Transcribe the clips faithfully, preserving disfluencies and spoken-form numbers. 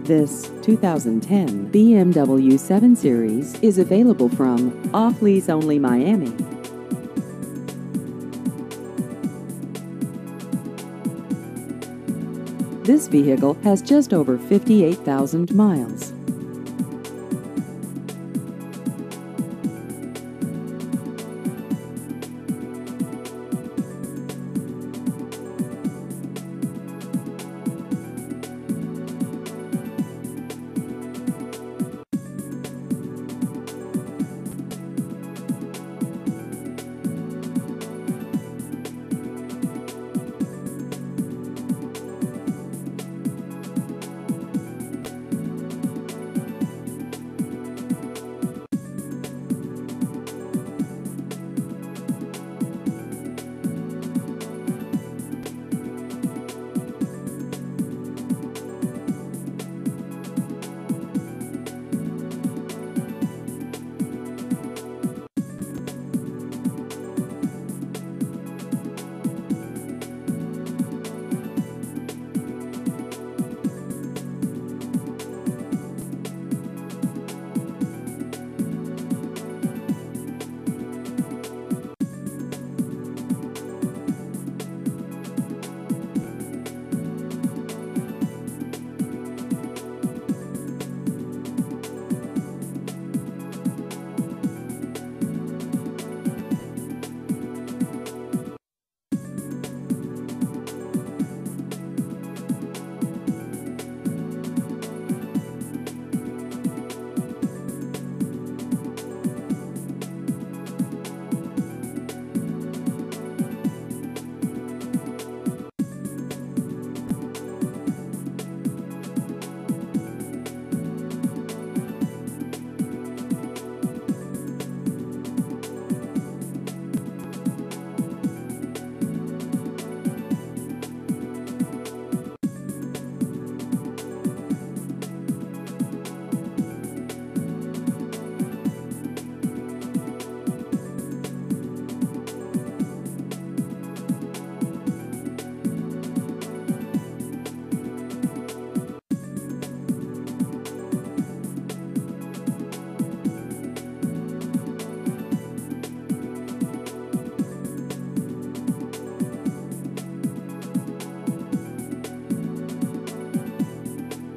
This two thousand ten B M W seven Series is available from Off Lease Only Miami. This vehicle has just over fifty-eight thousand miles.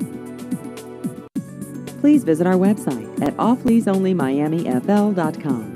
Please visit our website at off lease only miami f l dot com.